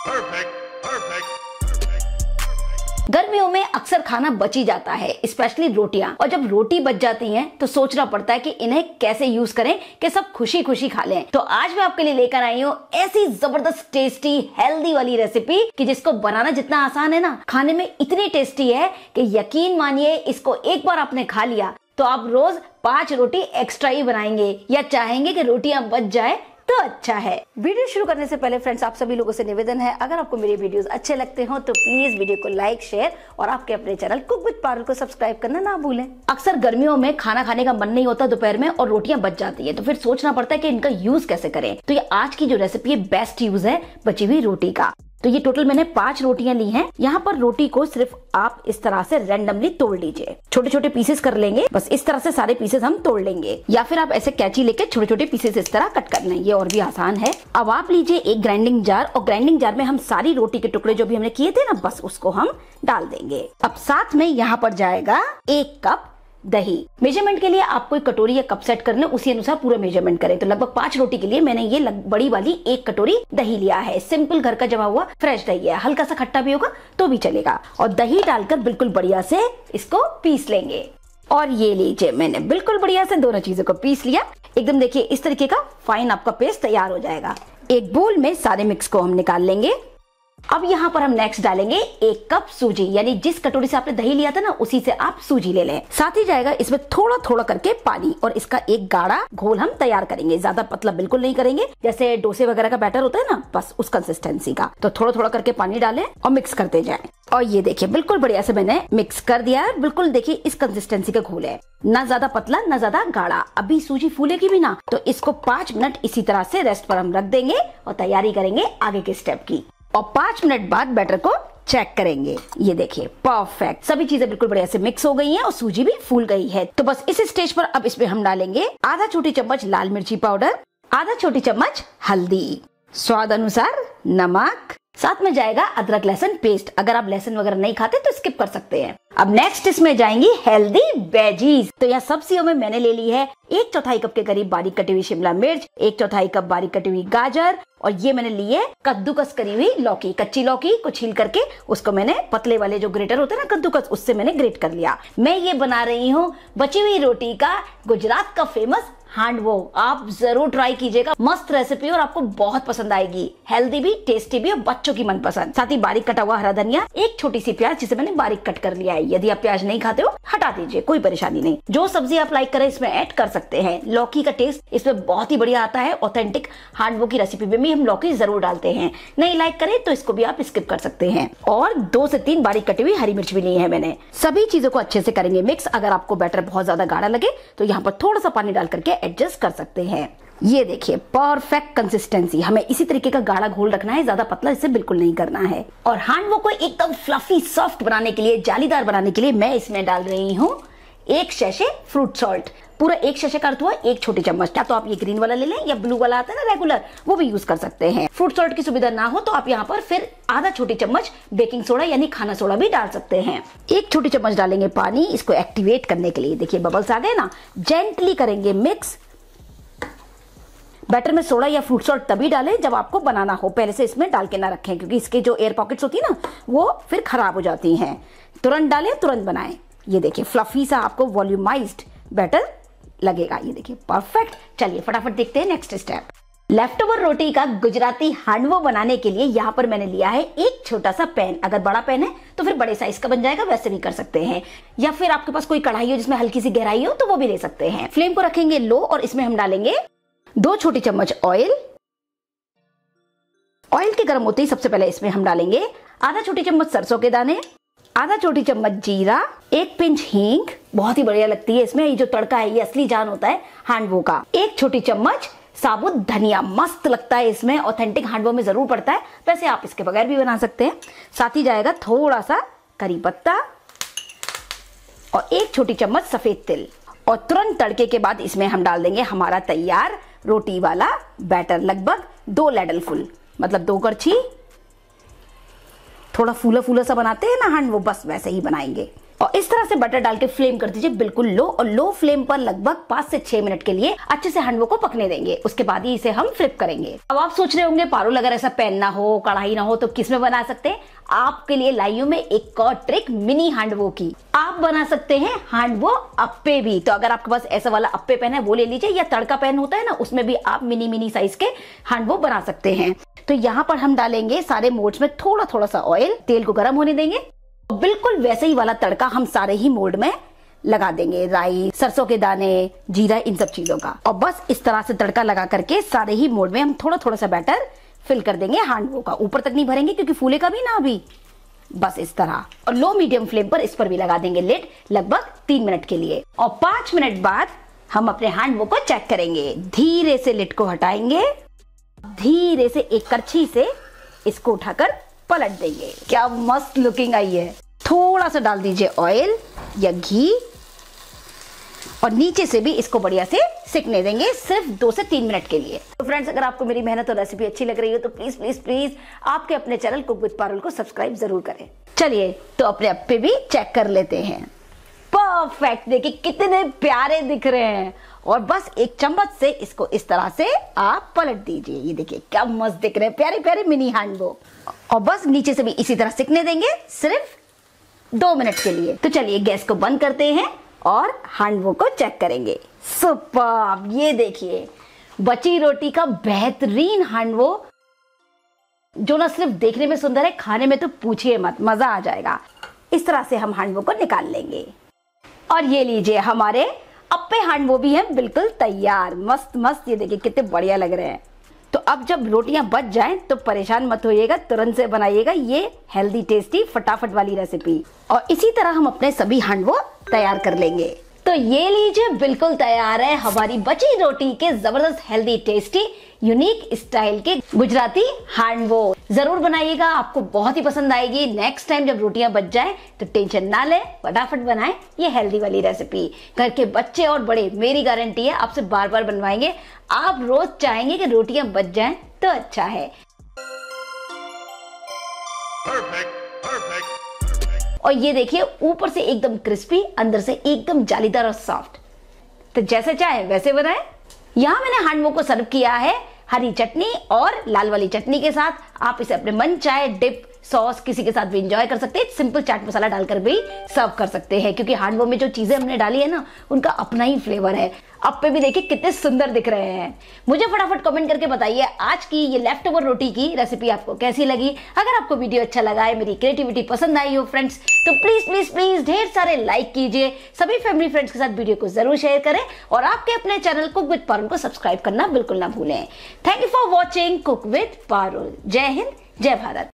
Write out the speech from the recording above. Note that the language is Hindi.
गर्मियों में अक्सर खाना बच ही जाता है, स्पेशली रोटियां। और जब रोटी बच जाती हैं तो सोचना पड़ता है कि इन्हें कैसे यूज करें कि सब खुशी खुशी खा लें। तो आज मैं आपके लिए लेकर आई हूँ ऐसी जबरदस्त टेस्टी हेल्दी वाली रेसिपी कि जिसको बनाना जितना आसान है ना, खाने में इतनी टेस्टी है कि यकीन मानिए इसको एक बार आपने खा लिया तो आप रोज 5 रोटी एक्स्ट्रा ही बनाएंगे या चाहेंगे कि रोटियां बच जाए तो अच्छा है। वीडियो शुरू करने से पहले फ्रेंड्स, आप सभी लोगों से निवेदन है, अगर आपको मेरे वीडियोस अच्छे लगते हो तो प्लीज वीडियो को लाइक, शेयर और आपके अपने चैनल कुक विद पारुल को सब्सक्राइब करना ना भूलें। अक्सर गर्मियों में खाना खाने का मन नहीं होता दोपहर में और रोटियां बच जाती है, तो फिर सोचना पड़ता है कि इनका यूज कैसे करें। तो ये आज की जो रेसिपी है बेस्ट यूज है बची हुई रोटी का। तो ये टोटल मैंने 5 रोटियां ली हैं। यहाँ पर रोटी को सिर्फ आप इस तरह से रैंडमली तोड़ लीजिए, छोटे छोटे पीसेस कर लेंगे। बस इस तरह से सारे पीसेस हम तोड़ लेंगे, या फिर आप ऐसे कैंची लेके छोटे छोटे पीसेस इस तरह कट कर लें, ये और भी आसान है। अब आप लीजिए एक ग्राइंडिंग जार, और ग्राइंडिंग जार में हम सारी रोटी के टुकड़े जो भी हमने किए थे ना, बस उसको हम डाल देंगे। अब साथ में यहाँ पर जाएगा 1 कप दही। मेजरमेंट के लिए आप कोई कटोरी या कप सेट कर लें, उसी अनुसार पूरा मेजरमेंट करें। तो लगभग 5 रोटी के लिए मैंने ये बड़ी वाली 1 कटोरी दही लिया है। सिंपल घर का जमा हुआ फ्रेश दही है, हल्का सा खट्टा भी होगा तो भी चलेगा। और दही डालकर बिल्कुल बढ़िया से इसको पीस लेंगे। और ये लीजिए, मैंने बिल्कुल बढ़िया से दोनों चीजों को पीस लिया। एकदम देखिए इस तरीके का फाइन आपका पेस्ट तैयार हो जाएगा। एक बोल में सारे मिक्स को हम निकाल लेंगे। अब यहाँ पर हम नेक्स्ट डालेंगे 1 कप सूजी, यानी जिस कटोरी से आपने दही लिया था ना, उसी से आप सूजी ले लें। साथ ही जाएगा इसमें थोड़ा थोड़ा करके पानी, और इसका एक गाढ़ा घोल हम तैयार करेंगे। ज्यादा पतला बिल्कुल नहीं करेंगे, जैसे डोसे वगैरह का बैटर होता है ना, बस उस कंसिस्टेंसी का। तो थोड़ा थोड़ा करके पानी डालें और मिक्स करते जाएं। और ये देखिए बिल्कुल बढ़िया से मैंने मिक्स कर दिया है। बिल्कुल देखिए इस कंसिस्टेंसी का घोल है, ना ज्यादा पतला ना ज्यादा गाढ़ा। अभी सूजी फूलेगी भी ना, तो इसको 5 मिनट इसी तरह से रेस्ट पर हम रख देंगे और तैयारी करेंगे आगे के स्टेप की। और 5 मिनट बाद बैटर को चेक करेंगे। ये देखिए परफेक्ट, सभी चीजें बिल्कुल बढ़िया से मिक्स हो गई हैं और सूजी भी फूल गई है। तो बस इस स्टेज पर अब इसमें हम डालेंगे आधा छोटी चम्मच लाल मिर्ची पाउडर, आधा छोटी चम्मच हल्दी, स्वाद अनुसार नमक, साथ में जाएगा अदरक लहसुन पेस्ट। अगर आप लहसुन वगैरह नहीं खाते तो स्किप कर सकते हैं। अब नेक्स्ट इसमें जाएंगी हेल्दी वेजीज। तो यहाँ सब्जियों में मैंने ले ली है 1/4 कप के करीब बारीक कटी हुई शिमला मिर्च, 1/4 कप बारीक कटी हुई गाजर, और ये मैंने ली है कद्दूकस करी हुई लौकी। कच्ची लौकी को छील करके उसको मैंने पतले वाले जो ग्रेटर होते हैं ना कद्दूकस, उससे मैंने ग्रेट कर लिया। मैं ये बना रही हूँ बची हुई रोटी का गुजरात का फेमस हांडवो। आप जरूर ट्राई कीजिएगा, मस्त रेसिपी और आपको बहुत पसंद आएगी। हेल्दी भी, टेस्टी भी और बच्चों की मनपसंद। साथ ही बारीक कटा हुआ हरा धनिया, एक छोटी सी प्याज जिसे मैंने बारीक कट कर लिया है। यदि आप प्याज नहीं खाते हो हटा दीजिए, कोई परेशानी नहीं। जो सब्जी आप लाइक करें इसमें ऐड कर सकते हैं। लौकी का टेस्ट इसमें बहुत ही बढ़िया आता है। ऑथेंटिक हांडवो की रेसिपी में भी हम लौकी जरूर डालते हैं। नहीं लाइक करें तो इसको भी आप स्किप कर सकते हैं। और 2 से 3 बारीक कटी हुई हरी मिर्च भी ली है मैंने। सभी चीजों को अच्छे से करेंगे मिक्स। अगर आपको बैटर बहुत ज्यादा गाढ़ा लगे तो यहाँ पर थोड़ा सा पानी डाल करके एडजस्ट कर सकते हैं। ये देखिए परफेक्ट कंसिस्टेंसी। हमें इसी तरीके का गाढ़ा घोल रखना है, ज्यादा पतला इसे बिल्कुल नहीं करना है। और हांडवो को एकदम फ्लफी सॉफ्ट बनाने के लिए, जालीदार बनाने के लिए मैं इसमें डाल रही हूँ 1 सैशे फ्रूट सॉल्ट। पूरा 1 सैशे का अर्थ हुआ 1 छोटी चम्मच। क्या तो आप ये ग्रीन वाला ले लें या ब्लू वाला आता है ना रेगुलर, वो भी यूज कर सकते हैं। फ्रूट सॉल्ट की सुविधा ना हो तो आप यहाँ पर फिर आधा छोटी चम्मच बेकिंग सोडा यानी खाना सोडा भी डाल सकते हैं। 1 छोटी चम्मच डालेंगे पानी इसको एक्टिवेट करने के लिए। देखिए बबल्स आ गए ना, जेंटली करेंगे मिक्स। बैटर में सोडा या फ्रूट सॉल्ट तभी डालें जब आपको बनाना हो, पहले से इसमें डाल के ना रखें, क्योंकि इसके जो एयर पॉकेट्स होती है ना वो फिर खराब हो जाती हैं। तुरंत डालें, तुरंत बनाएं। ये देखिए फ्लफी सा आपको वॉल्यूमाइज्ड बैटर लगेगा। ये देखिए परफेक्ट। चलिए फटाफट देखते हैं नेक्स्ट स्टेप। लेफ्ट ओवर रोटी का गुजराती हांडवो बनाने के लिए यहाँ पर मैंने लिया है एक छोटा सा पैन। अगर बड़ा पैन है तो फिर बड़े साइज का बन जाएगा, वैसे भी कर सकते हैं। या फिर आपके पास कोई कढ़ाई हो जिसमें हल्की सी गहराई हो तो वो भी ले सकते हैं। फ्लेम को रखेंगे लो और इसमें हम डालेंगे 2 छोटी चम्मच ऑयल। ऑयल के गर्म होते ही सबसे पहले इसमें हम डालेंगे आधा छोटी चम्मच सरसों के दाने, आधा छोटी चम्मच जीरा, 1 पिंच हींग, बहुत ही बढ़िया लगती है इसमें। ये जो तड़का है ये असली जान होता है हांडवो का। 1 छोटी चम्मच साबुत धनिया, मस्त लगता है इसमें, ऑथेंटिक हांडवो में जरूर पड़ता है। वैसे आप इसके बगैर भी बना सकते हैं। साथ ही जाएगा थोड़ा सा करी पत्ता और 1 छोटी चम्मच सफेद तिल। और तुरंत तड़के के बाद इसमें हम डाल देंगे हमारा तैयार रोटी वाला बैटर, लगभग 2 लैडल फुल, मतलब 2 करछी। थोड़ा फूला फूला सा बनाते हैं ना हांडवो, बस वैसे ही बनाएंगे। और इस तरह से बटर डाल के फ्लेम कर दीजिए बिल्कुल लो, और लो फ्लेम पर लगभग 5 से 6 मिनट के लिए अच्छे से हांडवो को पकने देंगे। उसके बाद ही इसे हम फ्लिप करेंगे। अब आप सोच रहे होंगे पारुल अगर ऐसा पैन ना हो, कढ़ाई ना हो तो किस में बना सकते हैं? आपके लिए लाई हूं मैं एक और ट्रिक मिनी हांडवो की। आप बना सकते हैं हांडवो अप्पे भी। तो अगर आपके पास ऐसा वाला अप्पे पैन है वो ले लीजिए, या तड़का पैन होता है ना, उसमें भी आप मिनी साइज के हांडवो बना सकते हैं। तो यहाँ पर हम डालेंगे सारे मोल्ड्स में थोड़ा थोड़ा सा ऑयल, तेल को गर्म होने देंगे। बिल्कुल वैसे ही वाला तड़का हम सारे ही मोल्ड में लगा देंगे, राई, सरसों के दाने, जीरा, इन सब चीजों का। और बस इस तरह से तड़का लगा करके सारे ही मोल्ड में हम थोड़ा थोड़ा सा बैटर फिल कर देंगे हांडवो का। ऊपर तक नहीं भरेंगे क्योंकि फूलेगा भी ना अभी, बस इस तरह। और लो मीडियम फ्लेम पर इस पर भी लगा देंगे लिड लगभग 3 मिनट के लिए। और 5 मिनट बाद हम अपने हांडवो को चेक करेंगे। धीरे से लिड को हटाएंगे, धीरे से एक करछी से इसको उठाकर पलट देंगे। क्या मस्त लुकिंग आई है। थोड़ा सा डाल दीजिए ऑयल या घी, और नीचे से भी इसको बढ़िया से सिकने देंगे सिर्फ 2 से 3 मिनट के लिए। तो फ्रेंड्स, अगर आपको मेरी मेहनत और रेसिपी अच्छी लग रही हो तो प्लीज प्लीज प्लीज आपके अपने चैनल कुक विद पारुल को सब्सक्राइब जरूर करें। चलिए तो अपने अप्पे भी चेक कर लेते हैं। परफेक्ट, देखिए कितने प्यारे दिख रहे हैं। और बस एक चम्मच से इसको इस तरह से आप पलट दीजिए। ये देखिए क्या मस्त दिख रहे हैं, प्यारे प्यारे मिनी हांडवो। और बस नीचे से भी इसी तरह सिकने देंगे सिर्फ 2 मिनट के लिए। तो चलिए गैस को बंद करते हैं और हांडवो को चेक करेंगे। सुपर, ये देखिए बची रोटी का बेहतरीन हांडवो, जो ना सिर्फ देखने में सुंदर है, खाने में तो पूछिए मत, मजा आ जाएगा। इस तरह से हम हांडवो को निकाल लेंगे। और ये लीजिए हमारे अप्पे हांडवो भी हैं बिल्कुल तैयार, मस्त मस्त। ये देखिए कितने बढ़िया लग रहे हैं। तो अब जब रोटियां बच जाएं तो परेशान मत होइएगा, तुरंत से बनाइएगा ये हेल्दी टेस्टी फटाफट वाली रेसिपी। और इसी तरह हम अपने सभी हांडवो तैयार कर लेंगे। तो ये लीजिए बिल्कुल तैयार है हमारी बची रोटी के जबरदस्त हेल्दी टेस्टी यूनिक स्टाइल के गुजराती हांडवो। जरूर बनाइएगा, आपको बहुत ही पसंद आएगी। नेक्स्ट टाइम जब रोटियां बच जाए तो टेंशन ना ले, फटाफट बनाएं ये हेल्दी वाली रेसिपी। घर के बच्चे और बड़े, मेरी गारंटी है, आपसे बार बार बनवाएंगे। आप रोज चाहेंगे कि रोटियां बच जाएं तो अच्छा है। और ये देखिए ऊपर से एकदम क्रिस्पी, अंदर से एकदम जालीदार और सॉफ्ट। तो जैसे चाहे वैसे बनाएं। यहाँ मैंने हांडवो को सर्व किया है हरी चटनी और लाल वाली चटनी के साथ। आप इसे अपने मन चाहे डिप, सॉस किसी के साथ भी एंजॉय कर सकते हैं। सिंपल चाट मसाला डालकर भी सर्व कर सकते हैं, क्योंकि हांडवो में जो चीजें हमने डाली है ना, उनका अपना ही फ्लेवर है। अप्पे भी देखिए कितने सुंदर दिख रहे हैं। मुझे फटाफट कमेंट करके बताइए आज की ये लेफ्ट ओवर रोटी की रेसिपी आपको कैसी लगी। अगर आपको वीडियो अच्छा लगा है, मेरी क्रिएटिविटी पसंद आई हो फ्रेंड्स, तो प्लीज प्लीज प्लीज ढेर सारे लाइक कीजिए। सभी फैमिली फ्रेंड्स के साथ वीडियो को जरूर शेयर करें, और आपके अपने चैनल कुक विद पारुल को सब्सक्राइब करना बिल्कुल ना भूलें। Thank you for watching cook with Parul. जय हिंद, जय भारत।